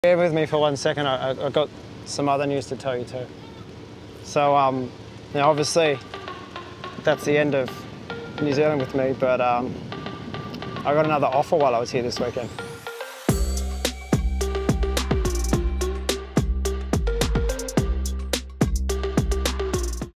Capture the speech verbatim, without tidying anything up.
Bear with me for one second, I, I've got some other news to tell you too. So, um, now obviously, that's the end of New Zealand with me, but um, I got another offer while I was here this weekend.